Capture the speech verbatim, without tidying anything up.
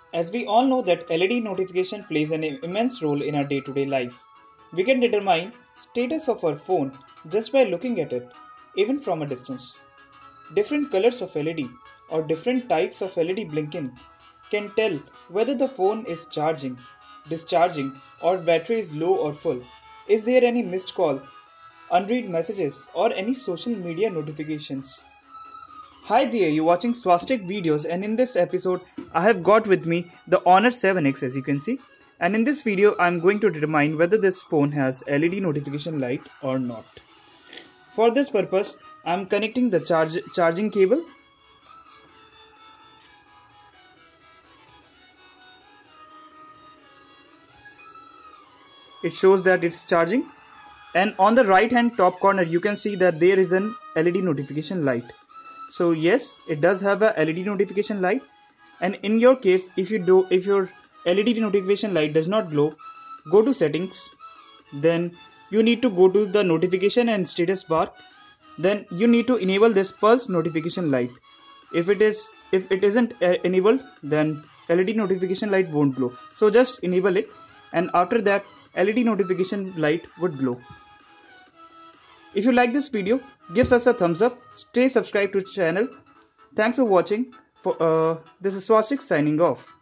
As we all know that L E D notification plays an immense role in our day-to-day life. We can determine status of our phone just by looking at it, even from a distance. Different colors of L E D or different types of L E D blinking can tell whether the phone is charging, discharging, or battery is low or full. Is there any missed call, unread messages, or any social media notifications? Hi there, you're watching Swastik videos, and in this episode I have got with me the Honor seven X, as you can see, and in this video I'm going to determine whether this phone has L E D notification light or not. For this purpose I'm connecting the charge charging cable. It shows that it's charging, and on the right hand top corner you can see that there is an L E D notification light. So yes, it does have a L E D notification light, and in your case, if you do if your L E D notification light does not glow, go to settings, then you need to go to the notification and status bar. Then you need to enable this pulse notification light. If it is if it isn't uh, enabled, then L E D notification light won't glow. So just enable it, and after that L E D notification light would glow. If you like this video, give us a thumbs up. Stay subscribed to the channel. Thanks for watching. For uh, this is Swastik signing off.